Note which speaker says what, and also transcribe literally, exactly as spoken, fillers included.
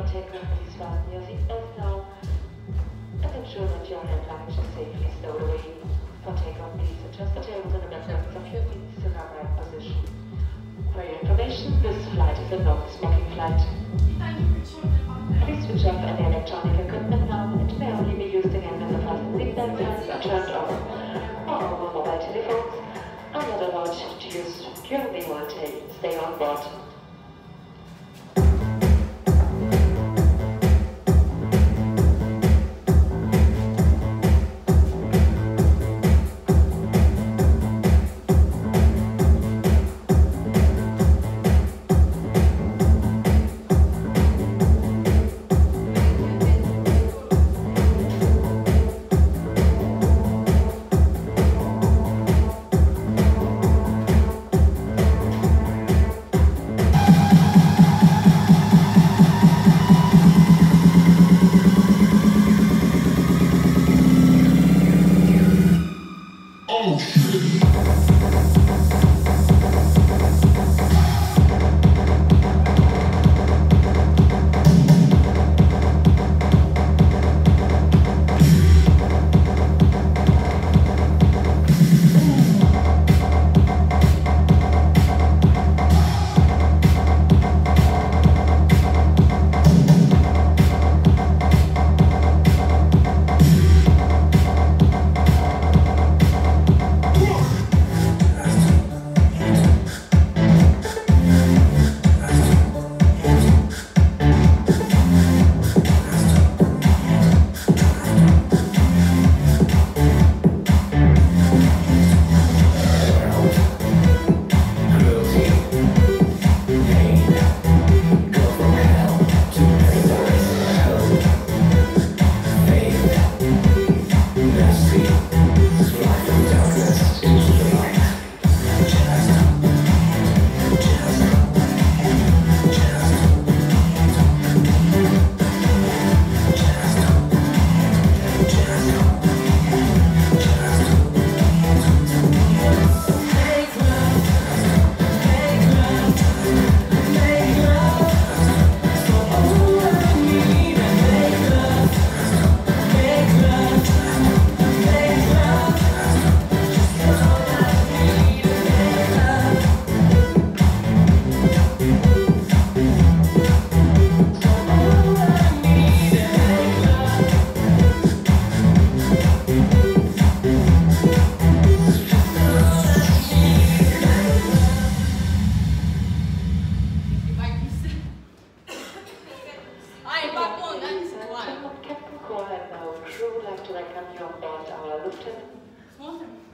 Speaker 1: takeoff, please fasten your seatbelts now and ensure that your hand luggage is safely stowed away. For takeoff, please adjust the tables and the buttons of your seats to the right position. For your information, this flight is a non-smoking flight. Please switch off any electronic equipment now. It may only be used again when the fasten seatbelt signs are turned off. All mobile telephones are not allowed to use during the while stay on board. Captain Cole and our crew would like to welcome you on board our Lufthansa.